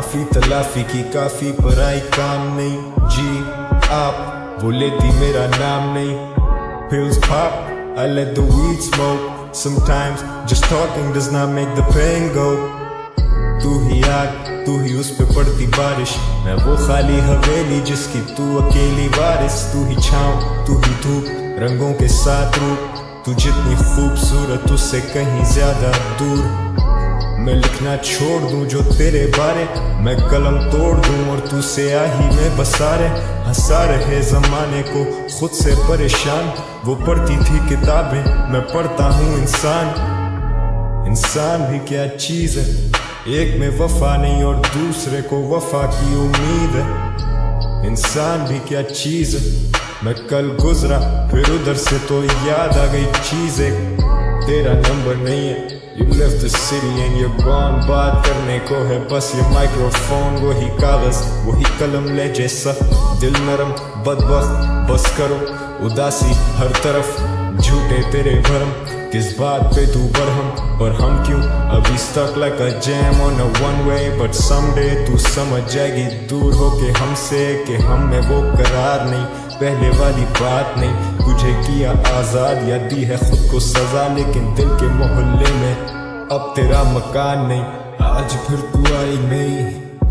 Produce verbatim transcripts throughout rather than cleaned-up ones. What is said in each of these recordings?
माफी तलाफी की काफी पर आई काम नहीं जी आप वो लेती मेरा नाम नहीं pills pop I let the weed smoke sometimes just talking does not make the pain go तू ही आग तू ही उस पे पड़ती बारिश मैं वो खाली हवेली जिसकी तू अकेली वारिस तू ही छाँव तू ही धूप रंगों के साथ रूप तू जितनी खूबसूरत उससे कहीं ज्यादा दूर मैं लिखना छोड़ दूं जो तेरे बारे मैं कलम तोड़ दूं और तू से आही में बसा रहे हंसा रहे जमाने को खुद से परेशान वो पढ़ती थी किताबें मैं पढ़ता हूँ इंसान इंसान भी क्या चीज है एक में वफा नहीं और दूसरे को वफा की उम्मीद है इंसान भी क्या चीज है मैं कल गुजरा फिर उधर से तो याद आ गई चीज एक तेरा नंबर नहीं है You left the city and you're gone बात करने को है बस ये माइक्रोफोन वही कागज वही कलम ले जैसा दिल नरम बदबख्त बस करो उदासी हर तरफ झूठे तेरे भरम किस बात पे तू बरहम और हम क्यों अभी stuck like a jam on a one way but someday तू समझ जाएगी दूर होके हमसे कि हम में वो करार नहीं पहले वाली बात नहीं तुझे किया आजाद या दी है खुद को सजा लेकिन दिल के मोहल्ले में अब तेरा मकान नहीं आज फिर तू आई नहीं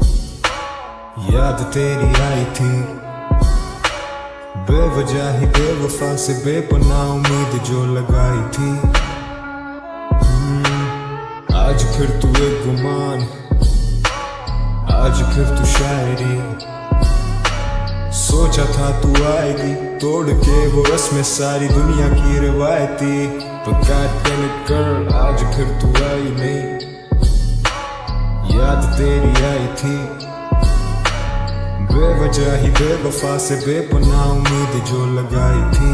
याद तेरी आई थी बेवजह ही बेवफा से बेपनाह उम्मीद जो लगाई थी आज फिर तू एक गुमान आज फिर तू शायरी सोचा था तू आएगी तोड़ के वो रस्में सारी दुनिया की रिवायती तो God damn it girl आज फिर तू आई नहीं याद तेरी आई थी बेवजह ही बेवफा से बेपनाह उम्मीद जो लगाई थी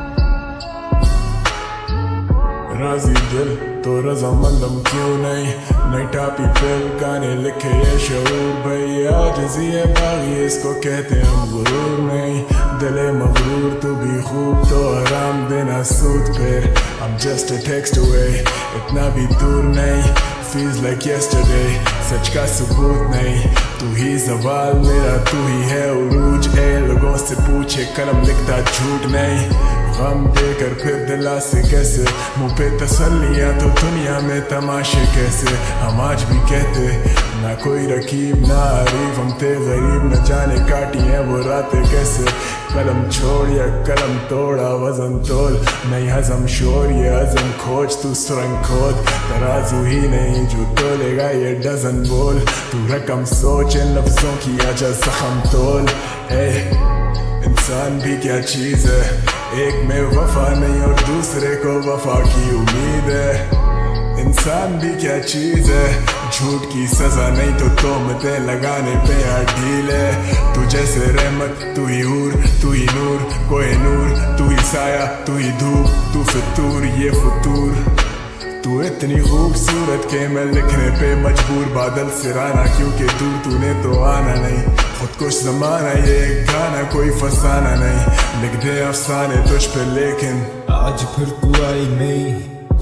राजी दिल तो रजामंदम क्यों नहीं नई टापी फिल गाने लिखे ये शऊर भैया आजिज़ी है बागी इसको कहते हम गुरूर नहीं दिले मगरूर तू भी खूब तो आराम देना सूद फिर I'm just a text away इतना भी दूर नहीं feels like yesterday सच का सबूत नहीं तू ही सवाल मेरा तू ही है उरूज ए लोगों से पूछे कलम लिखता झूठ नहीं गम देकर फिर दिला से कैसे मुँह पे तसल्लियाँ तो दुनिया में तमाशे कैसे हम आज भी कहते ना कोई रकीब ना आरिफ हम थे गरीब न जाने काटी हैं वो रातें कैसे कलम छोड़ या कलम तोड़ा वजन तोल नहीं हजम शोर ये हजम खोज तू सुरंग खोद तराजू ही नहीं जो तोलेगा ये डजन बोल तू रकम सोच इन लफ्जों की आजा जख्म तोल ए इंसान भी क्या चीज है एक में वफा नहीं और दूसरे को वफा की उम्मीद है इंसान भी क्या चीज है झूठ की सजा नहीं तो तोहमतें लगाने पे यार ढील है तू जैसे रहमत तू ही हूर तू ही नूर कोई नूर तू ही साया तू ही धूप तू फितूर ये फतूर तू इतनी खूबसूरत के मैं लिखने पे मजबूर बादल सिराना क्योंकि दूर तूने तो आना नहीं खुद कुछ जमाना ये गाना कोई फसाना नहीं लिख दे अफसाने तुझ पे लेकिन आज फिर तू आई नहीं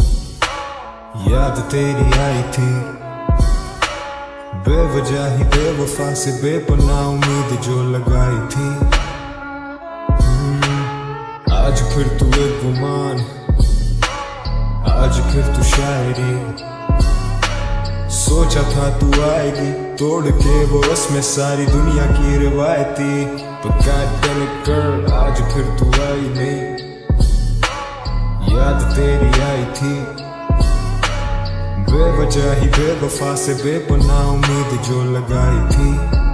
याद तेरी आई थी बेवजह ही बेवफा से बेपनाह उम्मीद जो लगाई थी आज फिर तू एक गुमान आज फिर तू शायरी सोचा था तू आएगी तोड़ के वो रस्में सारी दुनिया की रिवायती तो God damn it girl आज फिर तू आई नहीं याद तेरी आई थी बेवजह ही बेवफा से बेपनाह उम्मीद जो लगाई थी